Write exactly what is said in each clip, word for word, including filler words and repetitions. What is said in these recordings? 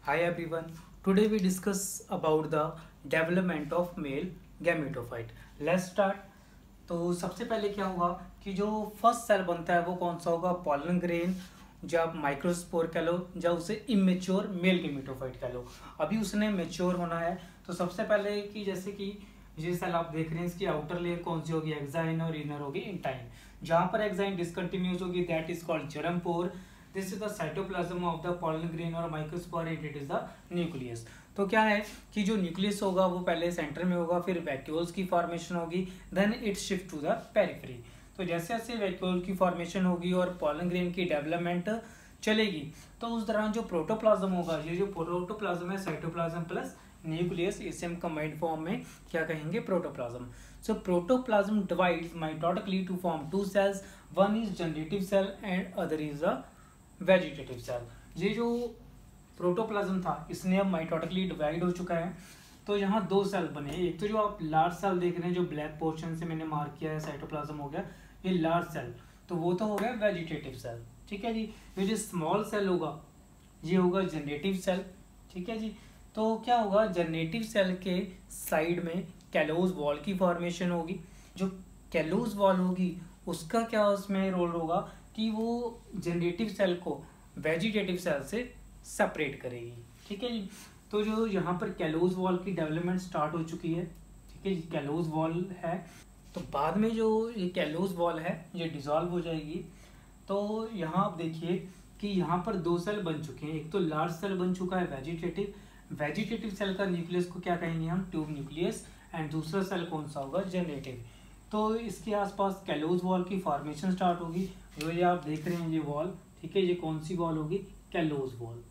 Hi everyone. Today we discuss about the development of male gametophyte. Let's start. तो सबसे पहले क्या होगा कि जो फर्स्ट सेल बनता है वो कौन सा होगा? पॉलन ग्रेन, जो आप माइक्रोस्पोर कह लो, या उसे इमेच्योर मेल गेमेटोफाइट कह लो। अभी उसने मेच्योर होना है, तो सबसे पहले कि जैसे कि ये सेल आप देख रहे हैं, इसकी आउटर लेयर कौन सी होगी? एक्साइन, और इनर होगी इंटाइन। जहाँ पर एक्साइन डिसकंटिन्यूस होगी that is called germ pore. This is the cytoplasm of the pollen grain और microspore, and it is the nucleus. तो क्या है कि जो न्यूक्लियस होगा वो पहले सेंटर में होगा, फिर वैक्यूल्स की फॉर्मेशन होगी, then it shift to the periphery. तो जैसे जैसे वैक्यूल की फॉर्मेशन होगी और पॉलन ग्रेन की डेवलपमेंट चलेगी, तो उस दौरान जो प्रोटोप्लाज्म होगा, ये जो प्रोटोप्लाज्म है साइटोप्लाज्म प्लस न्यूक्लियस, इसे हम कंबाइंड फॉर्म में क्या कहेंगे? Protoplasm. So protoplasm divides mitotically to form two cells, one is generative cell and other is the vegetative cell. ये जो प्रोटोप्लाज्म था इसने अब माइटोटिकली डिवाइड हो चुका है। तो यहाँ दो सेल बने, एक तो जो आप लार्ज सेल देख रहे हैं जो ब्लैक पोर्शन से मैंने मार्क किया है, साइटोप्लाज्म हो गया ये लार्ज सेल, तो वो तो हो गया वेजिटेटिव सेल। ठीक है जी। ये जो स्मॉल सेल होगा ये होगा जनरेटिव सेल। ठीक है जी। तो क्या होगा? जनरेटिव सेल के साइड में कैलोज वॉल की फॉर्मेशन होगी। जो कैलोज वॉल होगी उसका क्या उसमें रोल होगा कि वो जनरेटिव सेल को वेजिटेटिव सेल से सेपरेट करेगी। ठीक है जी। तो जो यहाँ पर कैलोज वॉल की डेवलपमेंट स्टार्ट हो चुकी है। ठीक है जी। कैलोज वॉल है, तो बाद में जो ये कैलोज वॉल है ये डिसॉल्व हो जाएगी। तो यहाँ आप देखिए कि यहाँ पर दो सेल बन चुके हैं, एक तो लार्ज सेल बन चुका है वेजिटेटिव। वेजिटेटिव सेल का न्यूक्लियस को क्या कहेंगे हम? Tube nucleus. एंड दूसरा सेल कौन सा होगा? जनरेटिव। तो इसके आसपास कैलोज वॉल की फॉर्मेशन स्टार्ट होगी। जो ये आप देख रहे हैं ये वॉल, ठीक है, ये कौन सी वॉल होगी? Callose wall.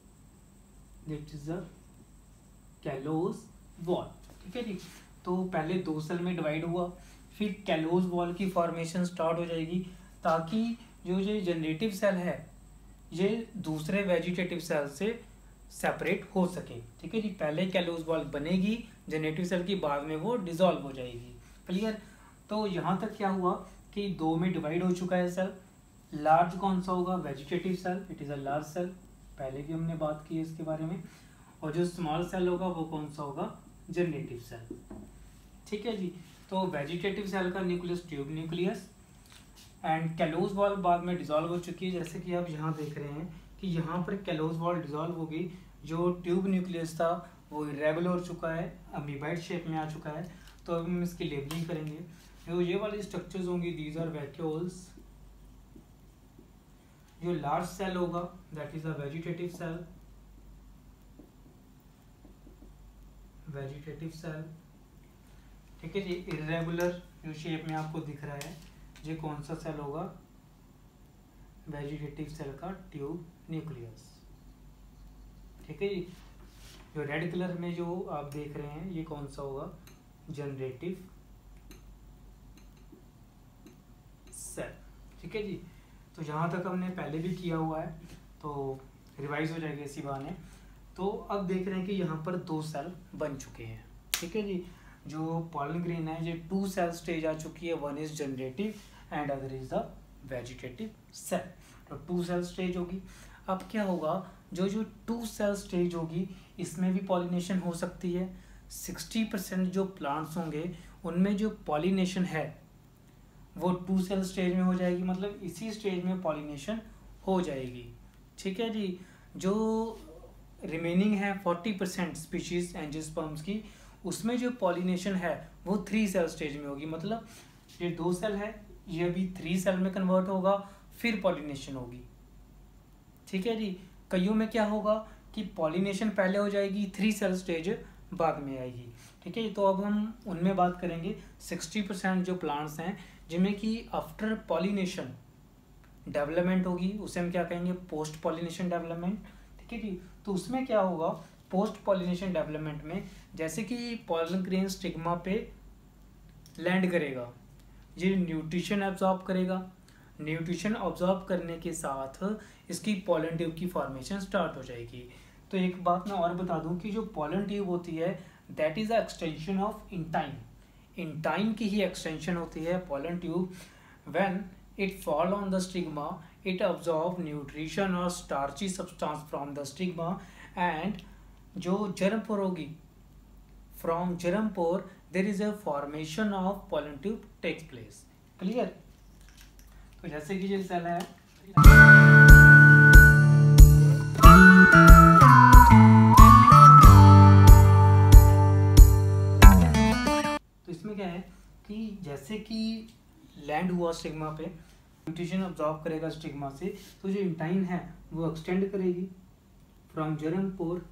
This is the callose wall. ठीक है जी। तो पहले दो सेल में डिवाइड हुआ, फिर कैलोज वॉल की फॉर्मेशन स्टार्ट हो जाएगी, ताकि जो ये जनरेटिव सेल है ये दूसरे वेजिटेटिव सेल से सेपरेट हो सके। ठीक है जी। पहले कैलोज वॉल बनेगी जनरेटिव सेल की, बाद में वो डिसॉल्व हो जाएगी। क्लियर? तो यहाँ तक क्या हुआ कि दो में डिवाइड हो चुका है सेल। लार्ज कौन सा होगा? Vegetative cell, it is a large cell, पहले भी हमने बात की है इसके बारे में। और जो स्मॉल सेल होगा वो कौन सा होगा? Generative cell. ठीक है जी। तो वेजिटेटिव सेल का nucleus tube nucleus, and callose wall बाद में डिसॉल्व हो चुकी है। जैसे कि आप यहाँ देख रहे हैं कि यहाँ पर कैलोज वॉल डिसॉल्व हो गई, जो ट्यूब न्यूक्लियस था वो इरेगुलर हो चुका है, अमीबाइड शेप में आ चुका है। तो अब हम इसकी लेबलिंग करेंगे। जो ये वाली स्ट्रक्चर्स होंगी दीज आर वैक्यूल्स। जो लार्ज सेल होगा that is a vegetative cell, vegetative cell. ठीक है जी। इरेगुलर जो शेप में आपको दिख रहा है ये कौन सा सेल होगा? वेजिटेटिव सेल का ट्यूब न्यूक्लियस। ठीक है जी। जो रेड कलर में जो आप देख रहे हैं ये कौन सा होगा? Generative cell. ठीक है जी। तो जहाँ तक हमने पहले भी किया हुआ है तो रिवाइज हो जाएगा इसी बहाने। तो अब देख रहे हैं कि यहाँ पर दो सेल बन चुके हैं। ठीक है जी। जो पॉलन ग्रेन है ये टू सेल स्टेज आ चुकी है, one is generative and other is the vegetative cell. तो टू सेल स्टेज होगी। अब क्या होगा? जो जो टू सेल स्टेज होगी इसमें भी पॉलिनेशन हो सकती है। सिक्सटी परसेंट जो प्लांट्स होंगे उनमें जो पॉलिनेशन है वो टू सेल स्टेज में हो जाएगी, मतलब इसी स्टेज में पॉलिनेशन हो जाएगी। ठीक है जी। जो रिमेनिंग है फोर्टी परसेंट स्पीशीज एंजियोस्पर्म्स की, उसमें जो पॉलिनेशन है वो थ्री सेल स्टेज में होगी। मतलब ये दो सेल है, ये अभी थ्री सेल में कन्वर्ट होगा, फिर पॉलिनेशन होगी। ठीक है जी। कईयों में क्या होगा कि पॉलिनेशन पहले हो जाएगी, थ्री सेल स्टेज बाद में आएगी। ठीक है। तो अब हम उनमें बात करेंगे। सिक्सटी परसेंट जो प्लांट्स हैं जिनमें कि आफ्टर पॉलिनेशन डेवलपमेंट होगी उसे हम क्या कहेंगे? Post pollination development. ठीक है जी। तो उसमें क्या होगा? पोस्ट पॉलिनेशन डेवलपमेंट में जैसे कि पॉलन ग्रेन स्टिग्मा पे लैंड करेगा, ये न्यूट्रिशन एब्जॉर्ब करेगा। न्यूट्रिशन ऑब्जॉर्ब करने के साथ इसकी पॉलन ट्यूब की फॉर्मेशन स्टार्ट हो जाएगी। तो एक बात मैं और बता दूं कि जो पॉलन ट्यूब होती है that is a extension of intine. Intine की ही एक्सटेंशन होती है pollen tube. When it fall on the stigma, it absorbs nutrition or starchy substance from the stigma and जो जर्म पोर होगी, from germ pore there is a formation of pollen tube takes place. Clear? तो जैसे कि ये cell है, तो इसमें क्या है कि जैसे कि लैंड हुआ स्टिग्मा पे, न्यूट्रिशन अब्जॉर्ब करेगा स्टिग्मा से, तो जो इंटाइन है वो एक्सटेंड करेगी from germ pore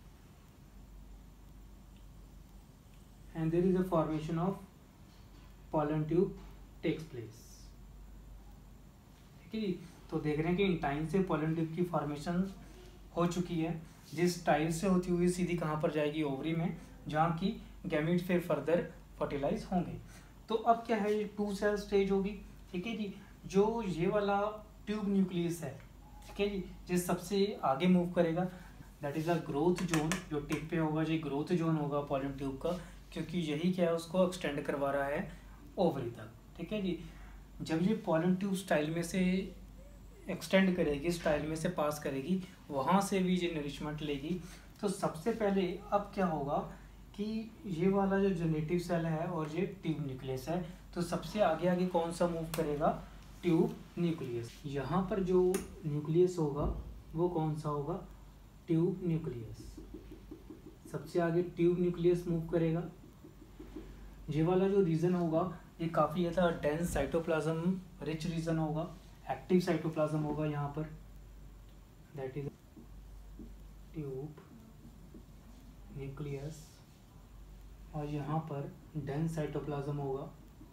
and there is a formation of pollen tube takes place. ठीक है जी? तो देख रहे हैं कि इंटाइन से पॉलन ट्यूब की फॉर्मेशन हो चुकी है, जिस टाइल से होती हुई सीधी कहाँ पर जाएगी, ओवरी में, जहाँ की गैमीट फिर फर्दर फर्टिलाइज होंगे। तो अब क्या है, ये टू सेल स्टेज होगी। ठीक है जी? जो ये वाला ट्यूब न्यूक्लियस है, ठीक है जी, जिस सबसे आगे मूव करेगा, that is a growth zone. जो टिप पे होगा ये ग्रोथ जोन होगा पॉलन ट्यूब का, क्योंकि यही क्या है, उसको एक्सटेंड करवा रहा है ओवरी तक। ठीक है जी? जब ये पॉलन ट्यूब स्टाइल में से एक्सटेंड करेगी, स्टाइल में से पास करेगी, वहाँ से भी ये नरिशमेंट लेगी। तो सबसे पहले अब क्या होगा कि ये वाला जो जेनेटिव सेल है और ये ट्यूब न्यूक्लियस है, तो सबसे आगे आगे कौन सा मूव करेगा, ट्यूब न्यूक्लियस। यहाँ पर जो न्यूक्लियस होगा वो कौन सा होगा, ट्यूब न्यूक्लियस। सबसे आगे ट्यूब न्यूक्लियस मूव करेगा। ये वाला जो रीजन होगा ये काफ़ी ज़्यादा डेंस साइटोप्लाज्म रिच रीजन होगा, एक्टिव साइटोप्लाज्म होगा यहाँ पर, दैट इज ट्यूब न्यूक्लियस। और यहाँ पर डेंस साइटोप्लाज्म होगा,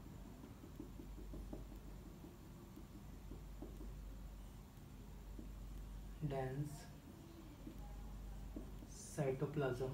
डेंस साइटोप्लाज्म।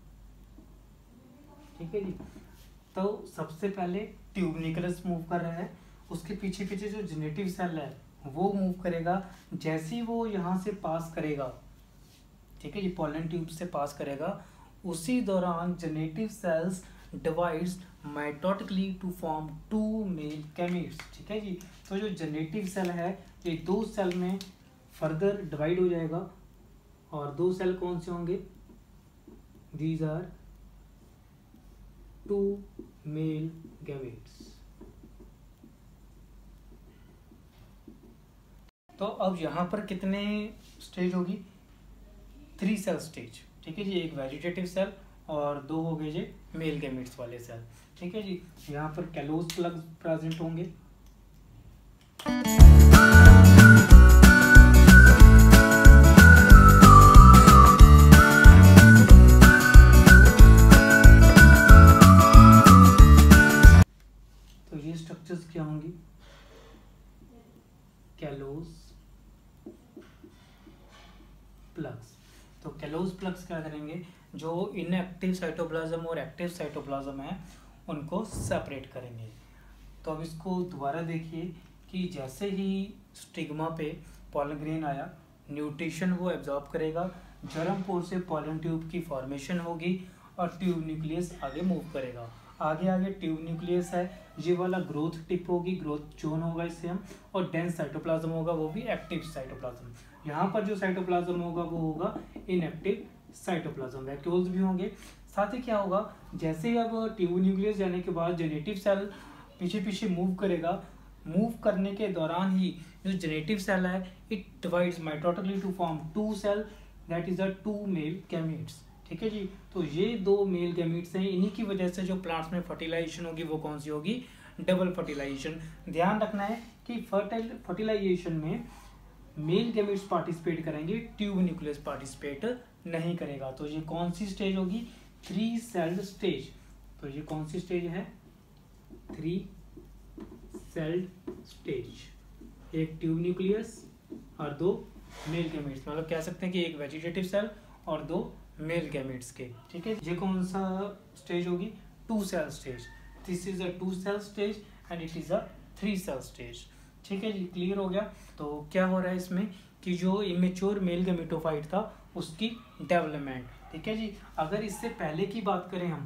ठीक है जी? तो सबसे पहले ट्यूब न्यूक्लियस मूव कर रहा है, उसके पीछे पीछे जो जेनेटिव सेल है वो मूव करेगा। जैसे ही वो यहाँ से पास करेगा, ठीक है जी, पॉलन ट्यूब से पास करेगा, उसी दौरान generative cells divides mitotically to form two male gametes. ठीक है जी? तो जो जेनेटिव सेल है ये दो सेल में फर्दर डिवाइड हो जाएगा, और दो सेल कौन से होंगे, these are two male gametes. तो अब यहाँ पर कितने स्टेज होगी, थ्री सेल स्टेज। ठीक है जी? एक वेजिटेटिव सेल और दो हो गए ये मेल गैमीट्स वाले सेल। ठीक है जी? यहाँ पर कैलोस प्लग प्रेजेंट होंगे। तो ये स्ट्रक्चर्स क्या होंगी, कैलोस प्लग्स। तो कैलोस प्लग्स क्या करेंगे, जो इनएक्टिव साइटोप्लाज्म और एक्टिव साइटोप्लाज्म है उनको सेपरेट करेंगे। तो अब इसको दोबारा देखिए कि जैसे ही स्टिग्मा पे पॉलन ग्रेन आया, न्यूट्रिशन वो एब्जॉर्ब करेगा, जर्म पोर से पॉलन ट्यूब की फॉर्मेशन होगी और ट्यूब न्यूक्लियस आगे मूव करेगा। आगे आगे ट्यूब न्यूक्लियस है, ये वाला ग्रोथ टिप होगी, ग्रोथ जोन होगा इससे हम, और डेंस साइटोप्लाज्म होगा, वो भी एक्टिव साइटोप्लाज्म। यहाँ पर जो साइटोप्लाज्म होगा वो होगा इनएक्टिव साइटोप्लाज्म, वैक्यूल्स भी होंगे। साथ ही क्या होगा, जैसे ही अब ट्यूब न्यूक्लियस जाने के बाद जेनेटिव सेल पीछे पीछे मूव करेगा, मूव करने के दौरान ही जो जेनेटिव सेल है it divides mitotically to form two cell, that is a two male gametes. ठीक है जी? तो ये दो मेल गैमीट्स हैं, इन्हीं की वजह से जो प्लांट्स में फर्टिलाइजेशन होगी वो कौन सी होगी, डबल फर्टिलाइजेशन। ध्यान रखना है कि फर्टिल फर्टिलाइजेशन में मेल गैमीट्स पार्टिसिपेट करेंगे, ट्यूब न्यूक्लियस पार्टिसिपेट नहीं करेगा। तो ये कौन सी स्टेज होगी, थ्री सेल्ड स्टेज। तो ये कौन सी स्टेज है, थ्री सेल्ड स्टेज। एक ट्यूब न्यूक्लियस और दो मेल गैमीट्स, मतलब कह सकते हैं कि एक वेजिटेटिव सेल और दो मेल गैमीट्स के। ठीक है? ये कौन सा स्टेज होगी, two cell stage. This is a two cell stage and it is a three cell stage. ठीक है जी? क्लियर हो गया? तो क्या हो रहा है इसमें कि जो इमेच्योर मेल गैमेटोफाइट था उसकी डेवलपमेंट। ठीक है जी? अगर इससे पहले की बात करें हम,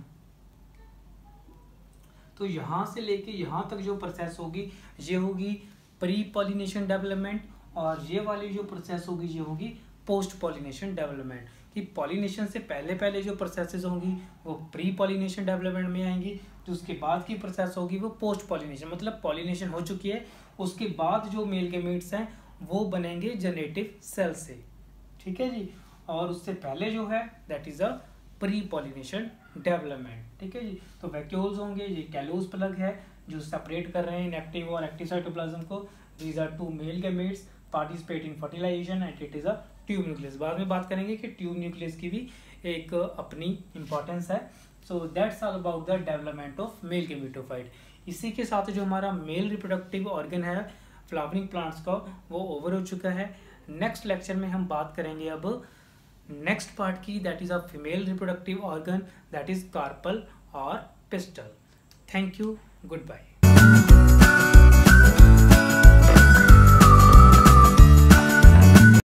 तो यहाँ से लेके यहाँ तक जो प्रोसेस होगी ये होगी प्री पॉलिनेशन डेवलपमेंट, और ये वाली जो प्रोसेस होगी ये होगी पोस्ट पॉलिनेशन डेवलपमेंट, कि पॉलिनेशन से पहले पहले जो प्रोसेसेस होंगी वो प्री पॉलिनेशन डेवलपमेंट में आएंगी, जो उसके बाद की प्रोसेस होगी वो पोस्ट पॉलिनेशन, मतलब पॉलिनेशन हो चुकी है उसके बाद जो मेल गेमीट्स हैं वो बनेंगे जेनेटिव सेल से, ठीक है जी। और उससे पहले जो है that is a pre pollination development, ठीक है जी। तो वैक्यूल्स होंगे, ये कैलोस प्लग है जो सेपरेट कर रहे हैं इनएक्टिव और एक्टिव साइटोप्लाज्म को। These are two male gametes participate in fertilization and it is a tube nucleus. बाद में बात करेंगे कि ट्यूब न्यूक्लियस की भी एक अपनी इंपॉर्टेंस है। So that's all about the development of male gametophyte. इसी के साथ जो हमारा मेल रिप्रोडक्टिव ऑर्गन है फ्लावरिंग प्लांट्स का वो ओवर हो चुका है। नेक्स्ट लेक्चर में हम बात करेंगे अब नेक्स्ट पार्ट की, that is a female reproductive organ that is carpel और pistil. Thank you, good bye.